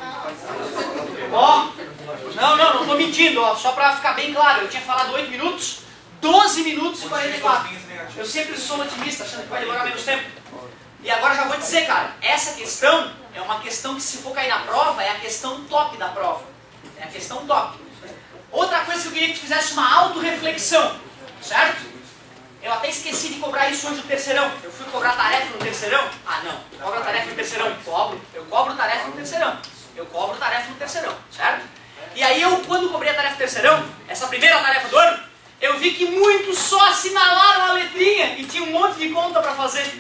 Ó, não tô mentindo, ó, só pra ficar bem claro, eu tinha falado 8 minutos, 12 minutos e 44. Eu sempre sou otimista, achando que vai demorar menos tempo. E agora já vou dizer, cara, essa questão é uma questão que, se for cair na prova, é a questão top da prova. É a questão top. Outra coisa que eu queria que tu fizesse uma autorreflexão, certo? Eu até esqueci de cobrar isso hoje no terceirão. Eu fui cobrar tarefa no terceirão? Ah, não. Cobra tarefa no terceirão? Cobro. Eu cobro tarefa no terceirão. Eu cobro tarefa no terceirão, certo? E aí quando cobrei a tarefa no terceirão, essa primeira tarefa do ano, eu vi que muitos só assinalaram a letrinha e tinha um monte de conta para fazer.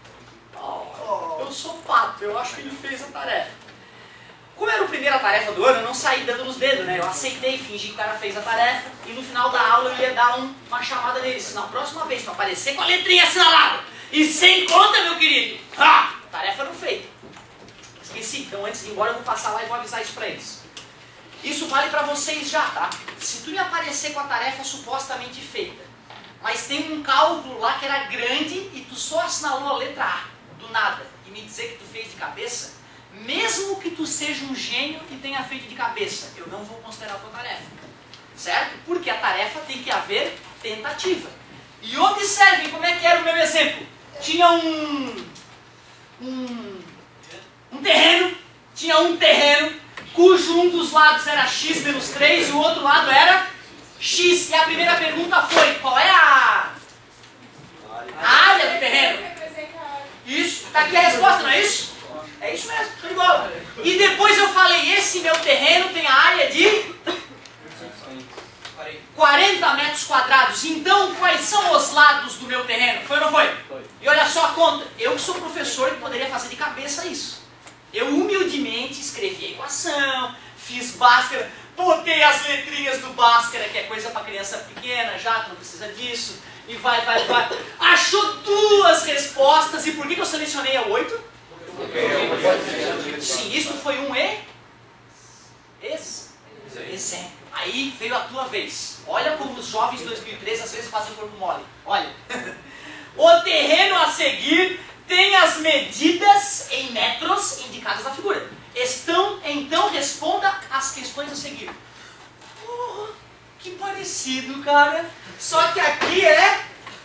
Eu sou pato, eu acho que ele fez a tarefa. Como era a primeira tarefa do ano, eu não saí dando nos dedos, né? Eu aceitei, fingi que o cara fez a tarefa e no final da aula eu ia dar uma chamada nele. Se na próxima vez tu aparecer com a letrinha assinalada e sem conta, meu querido, tarefa não feita. Esqueci, então antes de ir embora eu vou passar lá e vou avisar isso pra eles. Isso vale pra vocês já, tá? Se tu me aparecer com a tarefa supostamente feita, mas tem um cálculo lá que era grande e tu só assinalou a letra A, do nada, e me dizer que tu fez de cabeça, mesmo que tu seja um gênio e tenha feito de cabeça, eu não vou considerar a tua tarefa. Certo? Porque a tarefa tem que haver tentativa. E observem como é que era o meu exemplo. Tinha um terreno cujo um dos lados era x menos 3 e o outro lado era x. E a primeira pergunta foi, qual é a área do terreno? Isso, tá aqui a resposta, não é isso? É isso mesmo, show de bola. E depois eu falei, esse meu terreno tem a área de 40 metros quadrados. Então, quais são os lados do meu terreno? Foi ou não foi? Foi. E olha só a conta. Eu que sou professor que poderia fazer de cabeça isso. Eu humildemente escrevi a equação, fiz Bhaskara, botei as letrinhas do Bhaskara, que é coisa para criança pequena já, que não precisa disso, e vai. Achou 2 respostas, e por que eu selecionei a 8? Sim, isso foi um exemplo. Aí veio a tua vez. Olha como os jovens de 2013 às vezes fazem corpo mole. Olha. O terreno a seguir tem as medidas em metros indicadas na figura. Então responda as questões a seguir. Que parecido, cara. Só que aqui é...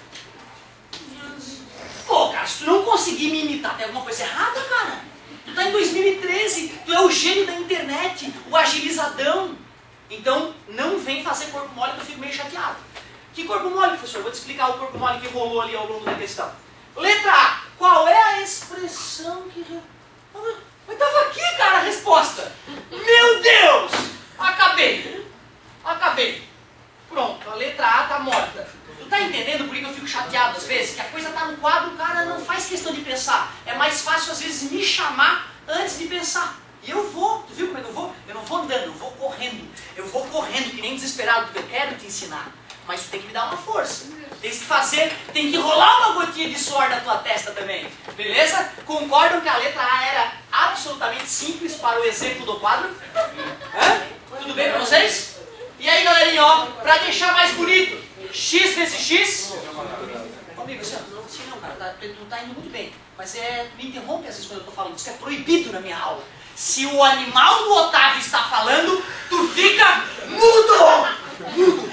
Pô, cara, se tu não conseguir me imitar, tem alguma coisa errada, cara? Tu tá em 2013, tu é o gênio da internet, o agilizadão. Então, não vem fazer corpo mole que eu fico meio chateado. Que corpo mole, professor? Vou te explicar o corpo mole que rolou ali ao longo da questão. Letra A. Qual é a expressão que... Mas tava aqui, cara, a resposta. Meu Deus! Acabei. Pronto, a letra A tá morta. Tu tá entendendo por que eu fico chateado às vezes? Que a coisa tá no quadro, o cara não faz questão de pensar. É mais fácil às vezes me chamar antes de pensar. E eu vou, tu viu como é que eu vou? Eu não vou andando, eu vou correndo. Eu vou correndo que nem desesperado, porque eu quero te ensinar. Mas tu tem que me dar uma força. Tem que fazer, tem que rolar uma gotinha de suor da tua testa também. Beleza? Concordam que a letra A era absolutamente simples para o exemplo do quadro? Tudo bem pra vocês? E aí, galerinha, ó, pra deixar mais bonito, x vezes x... Amigo, assim, não, cara, tu tá indo muito bem. Mas tu me interrompe às vezes quando eu tô falando. Isso é proibido na minha aula. Se o animal do Otávio está falando, tu fica mudo!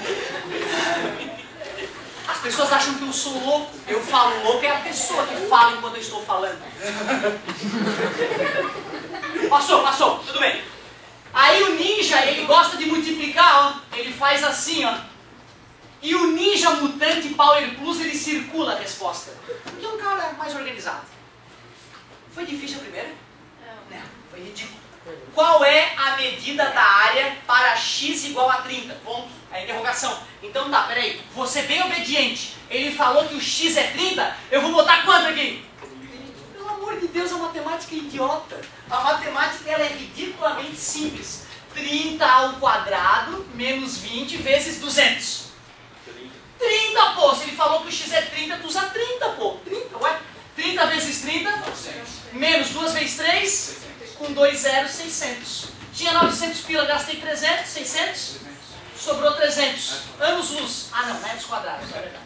As pessoas acham que eu sou louco. Eu falo louco, é a pessoa que fala enquanto eu estou falando. Passou, tudo bem. Aí o ninja, ele gosta de multiplicar, ó. Ele faz assim, ó. E o ninja mutante Power Plus, ele circula a resposta. Porque é um cara mais organizado. Foi difícil a primeira? Não, foi ridículo. Qual é a medida da área para x igual a 30? Ponto. A interrogação. Então tá, peraí. Vou ser bem obediente. Ele falou que o x é 30, eu vou botar quanto aqui? Pelo amor de Deus, a matemática é idiota. A matemática, ela é ridiculamente simples. 30 ao quadrado menos 20 vezes 200. 30, pô. Se ele falou que o x é 30, tu usa 30, pô. 30, ué. 30 vezes 30, menos 2 vezes 3, com 2 zeros, 600. Tinha 900 pila, gastei 300, 600, sobrou 300. Anos-luz. Ah, não, metros quadrados, é verdade.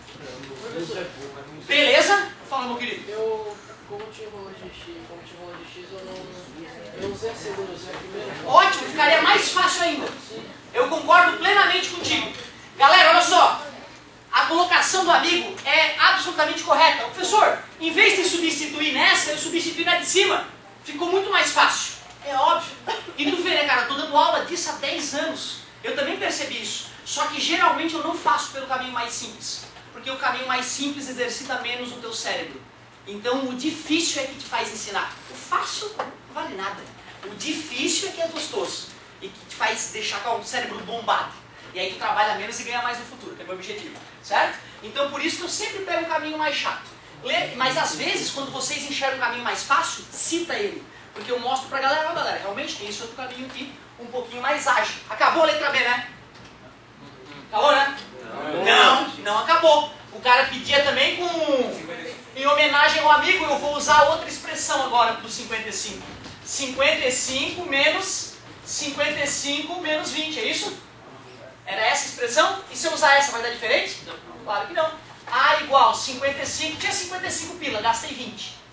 Beleza? Fala, meu querido. Como tinha valor de x, eu não Eu usei a segunda, usei a primeira. Ótimo, ficaria mais fácil ainda. Eu concordo plenamente contigo. Galera, olha só. A colocação do amigo é absolutamente correta. Professor, em vez de substituir nessa, eu substituí na de cima. Ficou muito mais fácil. É óbvio. E tu vê, né, cara, eu tô dando aula disso há 10 anos. Eu também percebi isso. Só que geralmente eu não faço pelo caminho mais simples. Porque o caminho mais simples exercita menos o teu cérebro. Então o difícil é que te faz ensinar. O fácil não vale nada. O difícil é que é gostoso. E que te faz deixar com o cérebro bombado. E aí tu trabalha menos e ganha mais no futuro, que é o meu objetivo. Certo? Então por isso que eu sempre pego o caminho mais chato. Mas às vezes, quando vocês enxergam o caminho mais fácil, cita ele. Porque eu mostro pra galera, ó galera, realmente tem esse outro caminho aqui, um pouquinho mais ágil. Acabou a letra B, né? Acabou, né? Não acabou. O cara pedia também em homenagem ao amigo, eu vou usar outra expressão agora do 55. 55 menos 20, é isso? Era essa a expressão? E se eu usar essa, vai dar diferente? Não. Claro que não. A igual 55, tinha 55 pila, gastei 20.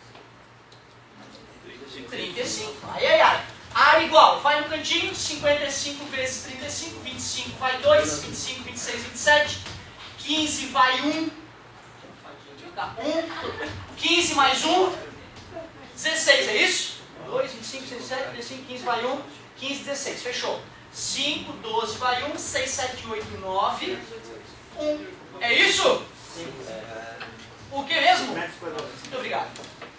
35. Ai. A igual, vai no cantinho, 55 vezes 35, 25 vai 2, 25, 26, 27, 15 vai 1, 15 mais 1, 16, é isso? 2, 25, 27, 35, 15 vai 1, 15, 16, fechou. 5, 12 vai 1, 6, 7, 8, 9, 1. É isso? O que mesmo? Muito obrigado.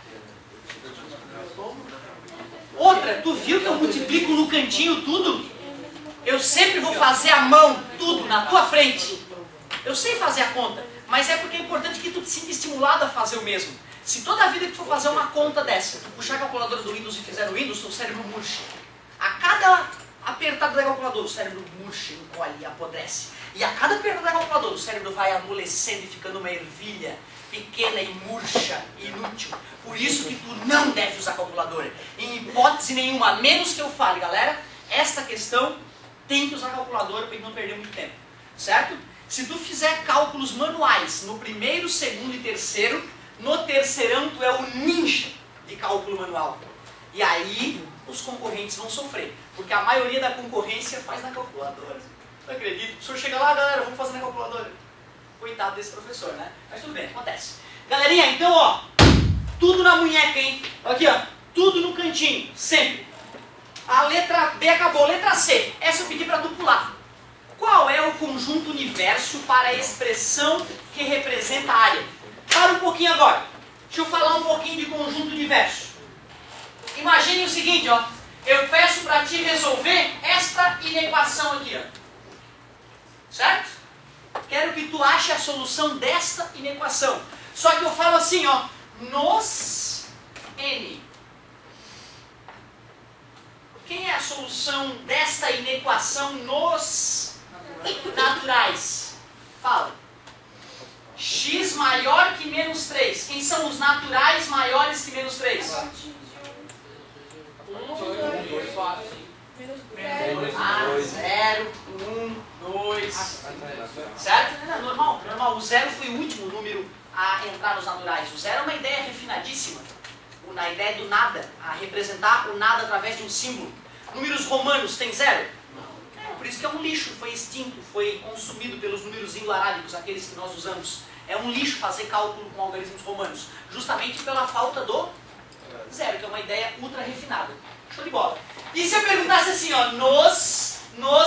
Outra, tu viu que eu multiplico no cantinho tudo? Eu sempre vou fazer a mão, tudo, na tua frente. Eu sei fazer a conta, mas é porque é importante que tu te sinta estimulado a fazer o mesmo. Se toda vida que tu for fazer uma conta dessa, tu puxar a calculadora do Windows e fizer o Windows, teu cérebro murcha. A cada apertada da calculadora, o cérebro murcha, encolhe, apodrece. E a cada apertada da calculadora, o cérebro vai amolecendo e ficando uma ervilha pequena e murcha, inútil. Por isso que tu não deve usar calculadora. Em hipótese nenhuma, a menos que eu fale, galera, esta questão tem que usar calculadora para não perder muito tempo. Certo? Se tu fizer cálculos manuais no primeiro, segundo e terceiro, no terceirão tu é o ninja de cálculo manual. E aí os concorrentes vão sofrer. Porque a maioria da concorrência faz na calculadora. Não acredito. O professor chega lá, galera, vamos fazer na calculadora. Coitado desse professor, né? Mas tudo bem, acontece. Galerinha, então, ó, tudo na munheca, hein? Aqui, ó, tudo no cantinho, sempre. A letra B acabou, letra C. Essa eu pedi pra tu pular. Qual é o conjunto universo para a expressão que representa a área? Para um pouquinho agora. Deixa eu falar um pouquinho de conjunto universo. Imagine o seguinte, ó. Eu peço pra ti resolver esta inequação aqui, ó. Certo? Quero que tu ache a solução desta inequação. Só que eu falo assim, ó, nos N. Quem é a solução desta inequação nos naturais? Fala. X maior que menos 3. Quem são os naturais maiores que menos 3? 0, 1, 2. Certo? Não, normal, normal. O 0 foi o último número a entrar nos naturais. O 0 é uma ideia refinadíssima. Na ideia do nada, a representar o nada através de um símbolo. Números romanos tem 0? Não. Por isso que é um lixo, foi extinto, foi consumido pelos números indo-arábicos, aqueles que nós usamos. É um lixo fazer cálculo com algarismos romanos, justamente pela falta do 0, que é uma ideia ultra refinada. Show de bola. E se eu perguntasse assim, ó, nos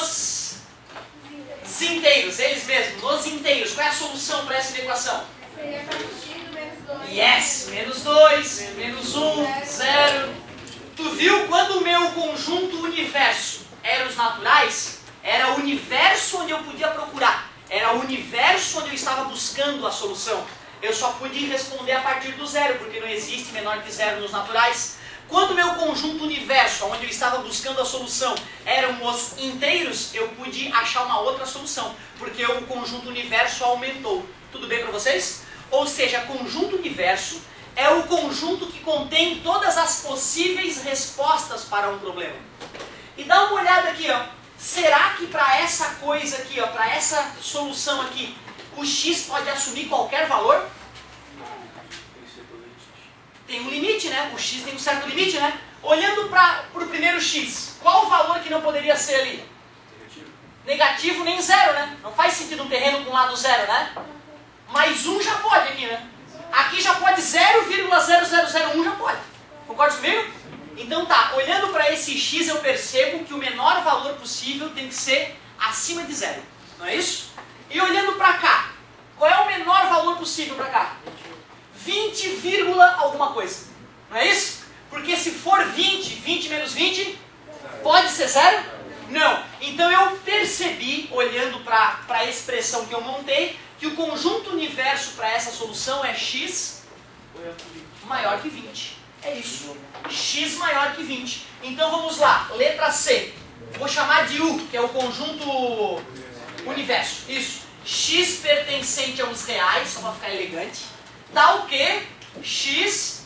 inteiros, eles mesmos, nos inteiros, qual é a solução para essa equação? Seria partido menos 2. Yes, menos 2, menos 1, 0. Tu viu quando o meu conjunto universo era os naturais? Era o universo onde eu podia procurar. Era o universo onde eu estava buscando a solução. Eu só pude responder a partir do 0, porque não existe menor que 0 nos naturais. Quando o meu conjunto universo, onde eu estava buscando a solução, eram os inteiros, eu pude achar uma outra solução, porque o conjunto universo aumentou. Tudo bem para vocês? Ou seja, conjunto universo é o conjunto que contém todas as possíveis respostas para um problema. E dá uma olhada aqui, ó. Será que para essa coisa aqui, ó, para essa solução aqui, o x pode assumir qualquer valor? Tem um limite, né? O x tem um certo limite, né? Olhando para o primeiro x, qual o valor que não poderia ser ali? Negativo nem zero, né? Não faz sentido um terreno com lado zero, né? Mais 1 já pode aqui, né? Aqui já pode 0,0001 já pode. Concorda comigo? Então tá, olhando para esse x eu percebo que o menor valor possível tem que ser acima de zero. Não é isso? E olhando para cá, qual é o menor valor possível para cá? 20, alguma coisa. Não é isso? Porque se for 20 menos 20, pode ser zero? Não. Então eu percebi, olhando para a expressão que eu montei, que o conjunto universo para essa solução é x maior que 20. É isso. X maior que 20. Então vamos lá. Letra C. Vou chamar de U, que é o conjunto universo. Isso. X pertencente a uns reais, só para ficar elegante. Tal que x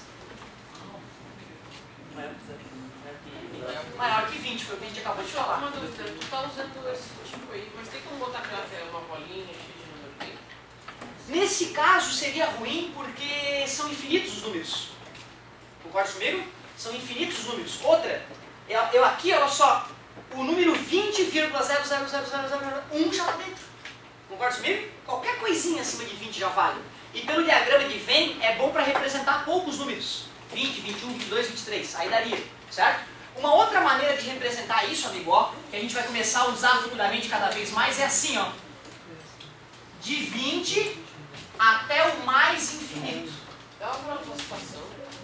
maior que 20, foi o que a gente acabou de falar. Uma dúvida, tu está usando esse tipo aí, mas tem como botar aquela tela, uma bolinha, x de número aqui? Nesse caso seria ruim porque são infinitos os números. Concorda comigo? São infinitos os números. Outra, eu aqui, olha só, o número 20,00001 já está dentro. Concorda comigo? Qualquer coisinha acima de 20 já vale. E pelo diagrama de Venn é bom para representar poucos números. 20, 21, 22, 23. Aí daria, certo? Uma outra maneira de representar isso, amigo, ó, que a gente vai começar a usar futuramente cada vez mais, é assim, ó. De 20 até o mais infinito. Dá uma classificação.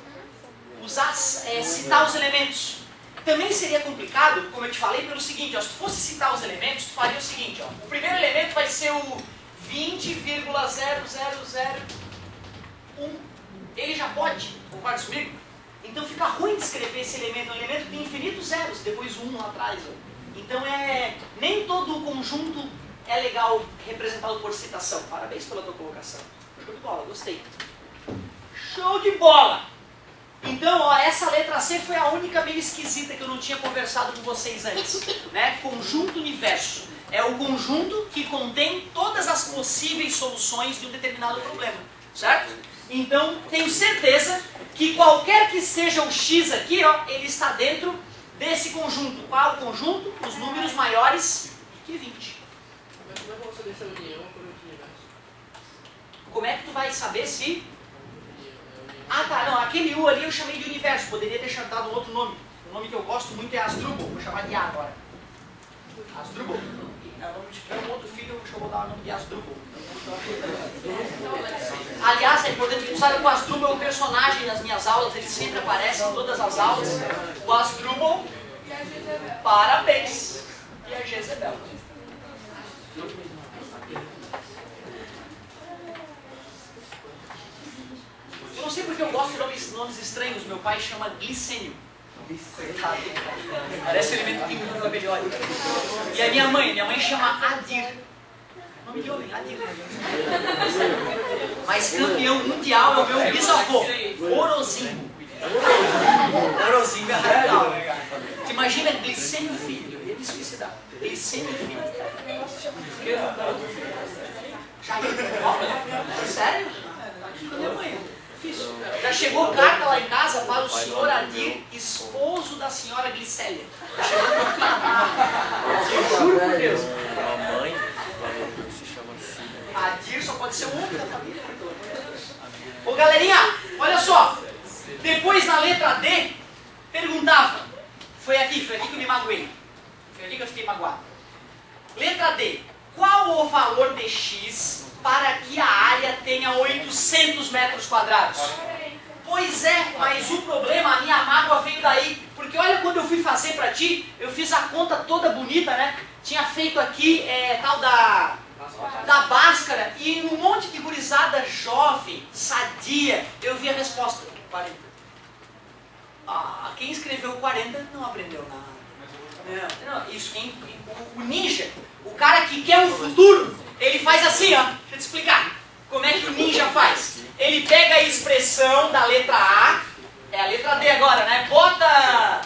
Citar os elementos. Também seria complicado, como eu te falei, pelo seguinte, ó, se tu fosse citar os elementos, tu faria o seguinte, ó, o primeiro elemento vai ser o 20,0001. Ele já pode, concorda comigo? Então fica ruim de escrever esse elemento, um elemento que tem infinitos zeros, depois um lá atrás. Ó. Então nem todo o conjunto é legal representado por citação. Parabéns pela tua colocação. Show de bola, gostei. Show de bola! Então, ó, essa letra C foi a única meio esquisita que eu não tinha conversado com vocês antes. Né? Conjunto universo. É o conjunto que contém todas as possíveis soluções de um determinado problema. Certo? Então, tenho certeza que qualquer que seja o x aqui, ó, ele está dentro desse conjunto. Qual o conjunto? Os números maiores que 20. Mas como é que você deixa a união por universo? Como é que tu vai saber se... Ah, tá, não, aquele U ali eu chamei de universo, poderia ter dado um outro nome. O nome que eu gosto muito é Asdrubal, vou chamar de A agora. Asdrubal. É o nome de um outro filho, eu vou dar o nome de Asdrubal. Aliás, é importante que tu saiba que o Asdrubal é um personagem nas minhas aulas, ele sempre aparece em todas as aulas. O Asdrubal, parabéns. E a Jezebel. Eu não sei porque eu gosto de nomes estranhos. Meu pai chama Glicênio. Coitado. Parece um elemento químico do abelhóide. E a minha mãe chama Adir. Nome de homem, Adir. Mas campeão mundial é o meu bisavô, Orozinho. Orozinho é radical. Tu imagina Glicênio filho. Eu ia me suicidar. Glicênio filho. Sério? Aqui com a minha mãe. Já chegou carta lá em casa para o senhor Adir, esposo da senhora Glicélia. Já chegou eu juro por Deus. Mamãe se chama assim. Adir só pode ser um homem da família. Ô galerinha, olha só. Depois na letra D, perguntava. Foi aqui que eu me magoei. Foi aqui que eu fiquei magoado. Letra D. Qual o valor de x para que a área tenha 800 metros quadrados? Pois é, mas o problema, a minha mágoa veio daí. Porque olha, quando eu fui fazer pra ti, eu fiz a conta toda bonita, né? Tinha feito aqui tal da Bhaskara e um monte de gurizada jovem, sadia. Eu vi a resposta, 40. Ah, quem escreveu 40 não aprendeu nada. Não, isso, o ninja, o cara que quer um futuro, ele faz assim, ó. Deixa eu te explicar. Como é que o ninja faz? Ele pega a expressão da letra A, é a letra D agora, né? Bota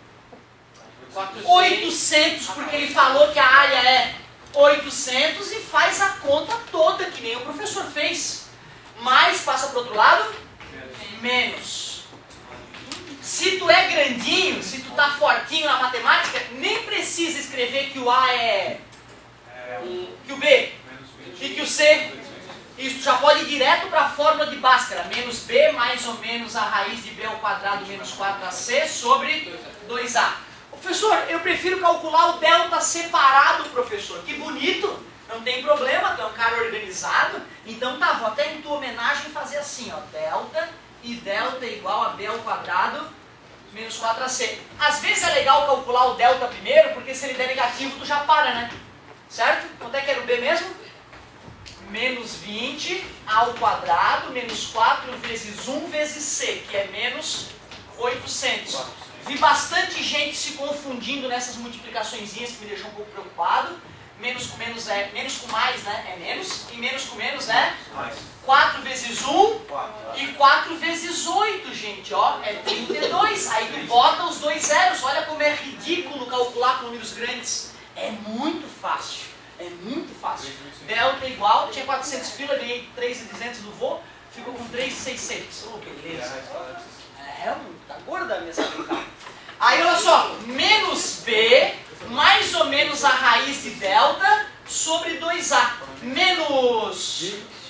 800, porque ele falou que a área é 800 e faz a conta toda, que nem o professor fez. Mais, passa para o outro lado, menos. Se tu é grandinho, se tu tá fortinho na matemática, nem precisa escrever que o A é que o B e que o C. Isso, tu já pode ir direto para a fórmula de Bhaskara. Menos B mais ou menos a raiz de B ao quadrado menos 4AC sobre 2A. Professor, eu prefiro calcular o delta separado, professor. Que bonito, não tem problema, tu é um cara organizado. Então tá, vou até em tua homenagem fazer assim, ó. Delta e delta é igual a B ao quadrado menos 4AC. Às vezes é legal calcular o delta primeiro, porque se ele der negativo tu já para, né? Certo? Quanto é que era o B mesmo? Menos 20 ao quadrado menos 4 vezes 1 vezes C, que é menos 800. Vi bastante gente se confundindo nessas multiplicaçõezinhas que me deixou um pouco preocupado. Menos com menos é menos com mais, né? É menos. E menos com menos é 4 vezes 1 e 4 vezes 8, gente, ó. É 32. Aí tu bota os dois zeros. Olha como é ridículo calcular com números grandes. É muito fácil. É muito fácil. Delta é igual, tinha 400 pila, ganhei 3.200 do vô, ficou com 3.600. Oh, beleza. Tá gorda a minha brincada. Aí olha só, menos B, mais ou menos a raiz de delta, sobre 2A. Menos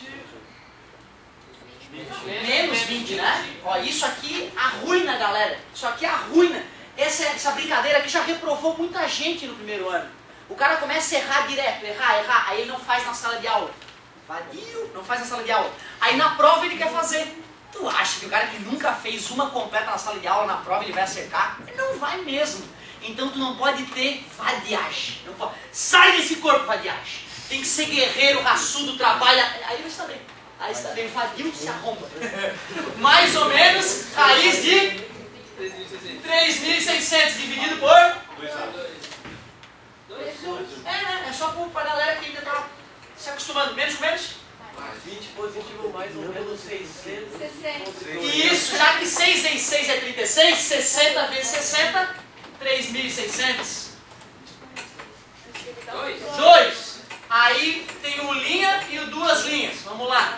20, né? Ó, isso aqui arruina, galera. Isso aqui arruina. Essa brincadeira aqui já reprovou muita gente no primeiro ano. O cara começa a errar direto, errar, aí ele não faz na sala de aula. Vadio, não faz na sala de aula. Aí na prova ele quer fazer. Tu acha que o cara que nunca fez uma completa na sala de aula, na prova ele vai acertar? Não vai mesmo. Então tu não pode ter vadiagem. Não pode. Sai desse corpo, vadiagem. Tem que ser guerreiro, raçudo, trabalha. Aí ele está bem. Aí está bem, vadio se arromba. Mais ou menos, raiz de 3.600 dividido por 2A. É só pra galera que ainda tá se acostumando. Menos com menos? 20 positivo mais ou menos 600. 60. Isso, já que 6 vezes 6 é 36, 60 vezes 60, 3.600. 2. Aí tem o linha e o duas linhas. Vamos lá.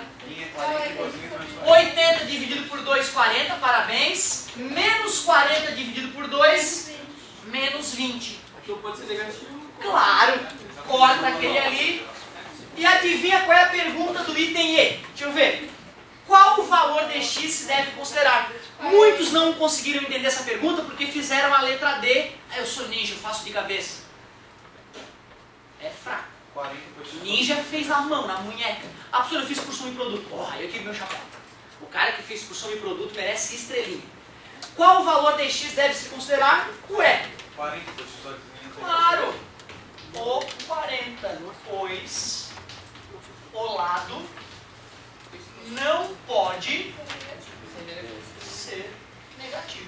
80 dividido por 2, 40, parabéns. Menos 40 dividido por 2, menos 20. Aquilo pode ser negativo. Claro, corta aquele ali. E adivinha qual é a pergunta do item E? Deixa eu ver. Qual o valor de x se deve considerar? Muitos não conseguiram entender essa pergunta porque fizeram a letra D. Eu sou ninja, eu faço de cabeça. É fraco. Ninja fez na mão, na munheca. A professora fez por soma e produto. Porra, eu quebrei meu chapéu. O cara que fez por soma e produto merece estrelinha. Qual o valor de x deve se considerar? Ué. 40, claro. O 40, pois o lado não pode ser negativo.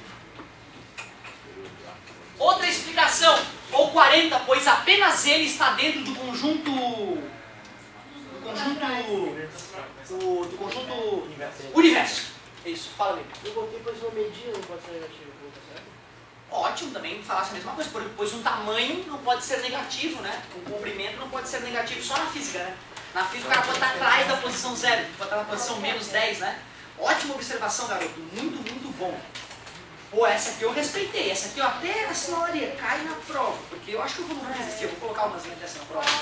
Outra explicação, ou 40, pois apenas ele está dentro do conjunto universo. Isso, fala aí. Eu botei pois uma medida não pode ser negativa, certo? Ótimo, também falasse a mesma coisa, pois um tamanho não pode ser negativo, né? Um comprimento não pode ser negativo só na física, né? Na física o cara pode estar atrás da posição 0, pode estar na posição menos 10, né? Ótima observação, garoto. Muito, muito bom. Pô, essa aqui eu respeitei. Essa aqui eu até assinaria, cai na prova. Porque eu acho que eu vou resistir. Eu vou colocar umas dessa na prova.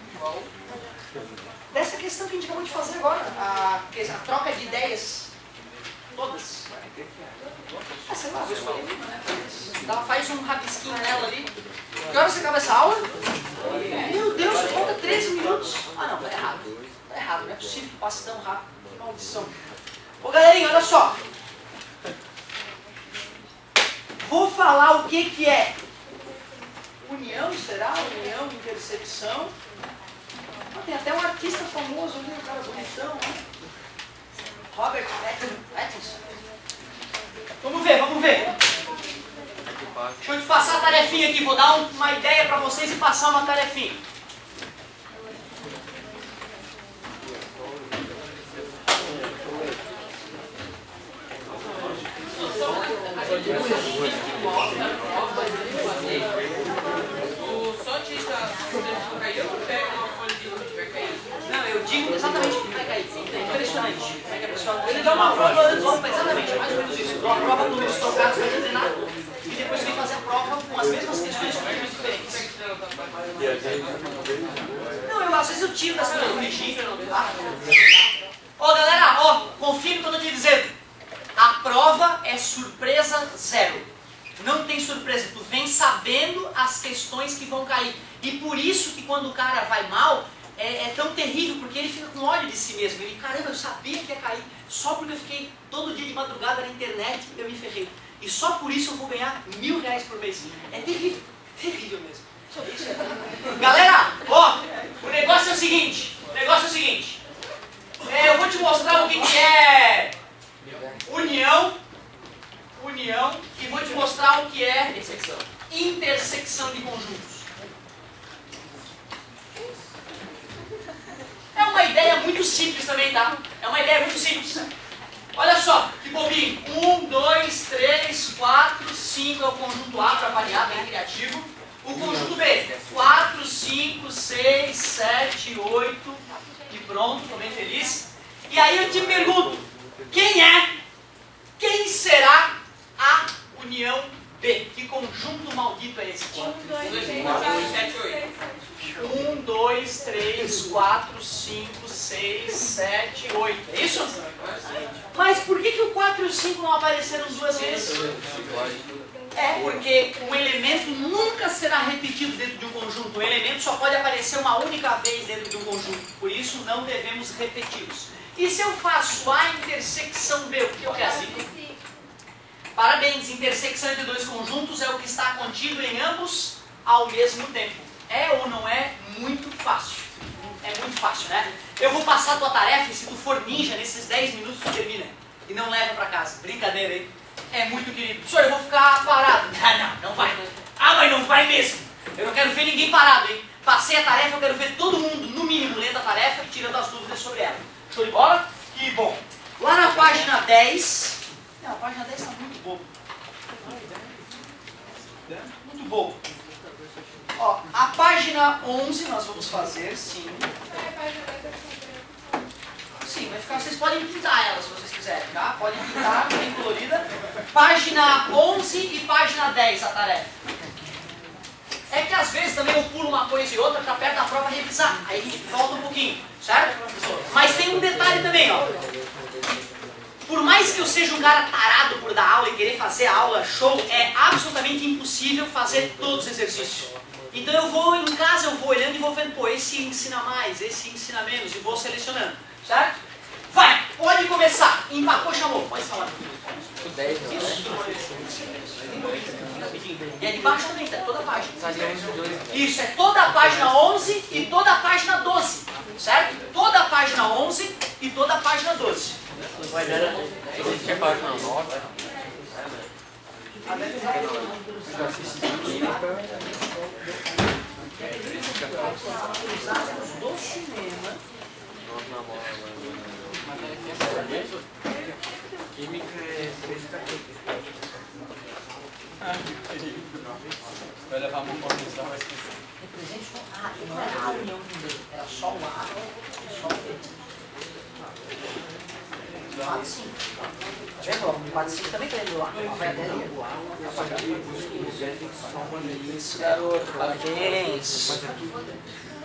Dessa questão que a gente acabou de fazer agora. A troca de ideias. Todas. Sei lá, vou escolher uma, né? Ela faz um rabisquinho nela ali. Que hora você acaba essa aula? Meu Deus, falta 13 minutos. Ah não, tá errado. Tá errado, não é possível que passe tão rápido. Que maldição. Ô galerinha, olha só. Vou falar o que é união, será? União, intersecção. Tem até um artista famoso ali, um cara bonitão, né? Robert Pattinson. Vamos ver, vamos ver. Deixa eu te passar a tarefinha aqui, vou dar uma ideia para vocês e passar uma tarefinha. Só te caiu ou pega uma folha de vai cair? Não, eu digo exatamente o que vai cair. É impressionante. Ele dá uma prova antes. Exatamente, é mais ou menos isso. Uma prova com números trocados para treinar e depois vem fazer a prova com as mesmas questões com números diferentes. Não, às vezes eu tiro das coisas do registro. Ó, galera, ó, confirme o que eu estou te dizendo. A prova é surpresa zero. Não tem surpresa, tu vem sabendo as questões que vão cair. E por isso que quando o cara vai mal, é tão terrível, porque ele fica com ódio de si mesmo. Ele, caramba, eu sabia que ia cair, só porque eu fiquei todo dia de madrugada na internet, eu me ferrei. E só por isso eu vou ganhar R$1000 por mês. É terrível, terrível mesmo. Galera, ó, o negócio é o seguinte, eu vou te mostrar o que é união, e vou te mostrar o que é intersecção de conjuntos. É uma ideia muito simples também, tá? É uma ideia muito simples. Olha só, que bobinho. 1, 2, 3, 4, 5 é o conjunto A para variar, bem criativo. O conjunto B, 4, 5, 6, 7, 8 e pronto, estou bem feliz. E aí eu te pergunto, quem será a união B? Que conjunto maldito é esse? 1, 2, 3, 4, 5, 6, 7, 8. É isso? Mas por que o 4 e o 5 não apareceram duas vezes? É porque o elemento nunca será repetido dentro de um conjunto. O elemento só pode aparecer uma única vez dentro de um conjunto. Por isso não devemos repeti-los. E se eu faço A intersecção B, o que eu quero? Parabéns, intersecção entre dois conjuntos é o que está contido em ambos ao mesmo tempo. É ou não é? Muito fácil. É muito fácil, né? Eu vou passar a tua tarefa e se tu for ninja, nesses 10 minutos tu termina. E não leva pra casa. Brincadeira, hein? É muito querido. Professor, eu vou ficar parado. Não vai. Ah, mas não vai mesmo. Eu não quero ver ninguém parado, hein? Passei a tarefa, eu quero ver todo mundo, no mínimo, lendo a tarefa e tirando as dúvidas sobre ela. Show de bola? Que bom. Lá na página 10... Não, a página 10 está muito bobo. Muito bobo. Ó, a página 11 nós vamos fazer, sim. Sim, vai ficar, vocês podem pintar ela se vocês quiserem, tá? Podem pintar, bem colorida. Página 11 e página 10 a tarefa. É que às vezes também eu pulo uma coisa e outra para perto da prova revisar. Aí a gente volta um pouquinho, certo? Mas tem um detalhe também, ó. Por mais que eu seja um cara tarado por dar aula e querer fazer aula show, é absolutamente impossível fazer todos os exercícios. Então eu vou em casa, eu vou olhando e vou vendo, pô, esse ensina mais, esse ensina menos, e vou selecionando, certo? Vai, pode começar. Empacou, chamou, pode falar. E é de baixo também, tá? Toda a página. Isso, é toda a página 11 e toda a página 12, certo? Toda a página 11 e toda a página 12. Existe a página 9. Do cinema. Química é vai levar uma condição, vai esquecer. Represente só A, não era a união do B, era só o A e só o B. 4, 5. Tá vendo? O 4, 5 também está indo lá. Vai até ali. Isso, garoto. Parabéns.